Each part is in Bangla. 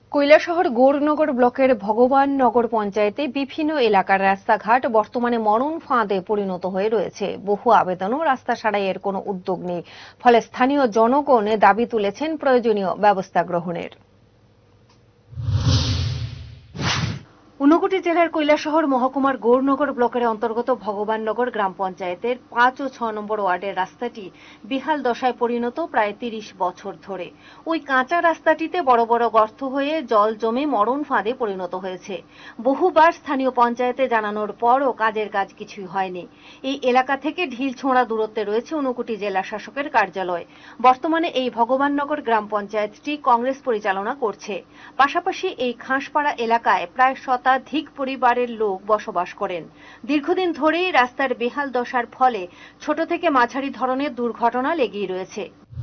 কৈলাসহর গৌরনগর ব্লকের ভগবাননগর পঞ্চায়েতে বিভিন্ন এলাকার রাস্তাঘাট বর্তমানে মরণ ফাঁদে পরিণত হয়ে রয়েছে। বহু আবেদন ও রাস্তা সারাইয়ের কোনো উদ্যোগ নেই, ফলে স্থানীয় জনগণ দাবি তুলেছেন প্রয়োজনীয় ব্যবস্থা গ্রহণের। ঊনকোটি জেলার কৈলাসহর মহকুমার গৌরনগর ব্লকের অন্তর্গত ভগবাননগর গ্রাম পঞ্চায়েতের ৫ ও ৬ নম্বর ওয়ার্ডের রাস্তাটি বিহাল দশায় পরিণত প্রায় ৩০ বছর ধরে। ওই কাঁচা রাস্তাটিতে বড় বড় গর্ত হয়ে জল জমে মরণ ফাঁদে পরিণত হয়েছে। বহুবার স্থানীয় পঞ্চায়েতে জানানোর পরও কাজের কাজ কিছুই হয়নি। এই এলাকা থেকে ঢিল ছোঁড়া দূরত্বে রয়েছে ঊনকোটি জেলা শাসকের কার্যালয়। বর্তমানে এই ভগবাননগর গ্রাম পঞ্চায়েতটি কংগ্রেস পরিচালনা করছে। পাশাপাশি এই খাসপাড়া এলাকায় প্রায় শতাধিক পরিবারের লোক বসবাস করেন। দীর্ঘদিন ধরেই রাস্তার বেহাল দশার ফলে ছোট থেকে মাঝারি ধরনের দুর্ঘটনা লেগেই রয়েছে।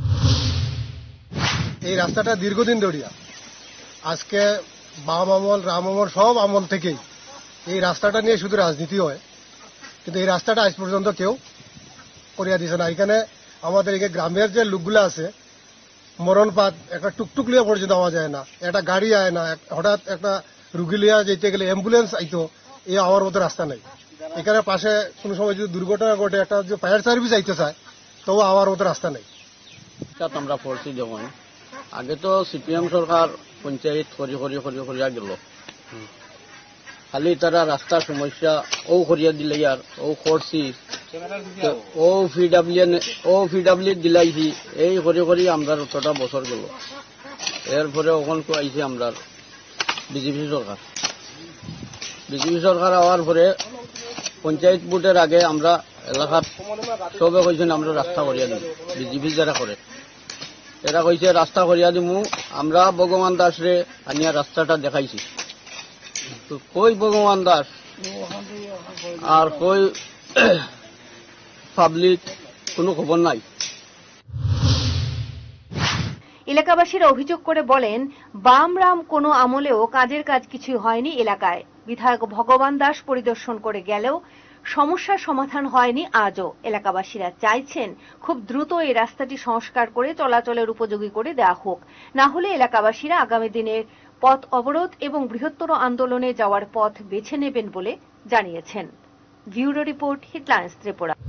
এই রাস্তাটা দীর্ঘদিন ধরিয়া আজকে বাম আমল রাম আমল সব আমল থেকেই এই রাস্তাটা নিয়ে শুধু রাজনীতি হয়, কিন্তু এই রাস্তাটা আজ পর্যন্ত কেউ করিয়া দিছে না। এখানে আমাদের এই গ্রামের যে লোকগুলো আছে মরণপাত একটা টুকটুক লিয়া পর্যন্ত পাওয়া যায় না, একটা গাড়ি আয় না, হঠাৎ একটা রুগী লিয়া যেতে গেলে অ্যাম্বুলেন্স আইতো, এই আমার মতো রাস্তা নেই। এখানে পাশে কোনো সময় যদি দুর্ঘটনা ঘটে একটা যে ফায়ার সার্ভিস আইতে চায় তবু আমার মতো রাস্তা নেই। আমরা পড়ছি যখন আগে তো সিপিএম সরকার পঞ্চায়েত করিয়া গেল, খালি তারা রাস্তার সমস্যা ও করিয়া দিলে আর ও করছি ও পিডাব্লিউ দিলাইছি, এই করি আমরা 8টা বছর গেল। এরপরে ওখান আইছি আমরা বিজেপি সরকার হওয়ার পরে পঞ্চায়েত ভোটের আগে আমরা এলাকার সবে কইছেন আমরা রাস্তা করিয়া দিব, বিজেপি যারা করে এরা কইছে রাস্তা করিয়া দিমু। আমরা ভগবান দাসরে আনিয়া রাস্তাটা দেখাইছি, তো কই ভগবান দাস আর কই পাবলিক কোনো খবর নাই। এলাকাবাসীরা অভিযোগ করে বলেন, বাম রাম কোনো আমলেও কাজের কাজ কিছুই হয়নি এলাকায়। বিধায়ক ভগবান দাস পরিদর্শন করে গেলেও সমস্যার সমাধান হয়নি আজও। এলাকাবাসীরা চাইছেন খুব দ্রুত এই রাস্তাটি সংস্কার করে চলাচলের উপযোগী করে দেওয়া হোক, না হলে এলাকাবাসীরা আগামী দিনে পথ অবরোধ এবং বৃহত্তর আন্দোলনে যাওয়ার পথ বেছে নেবেন বলে জানিয়েছেন। Bureau report, headlines Tripura.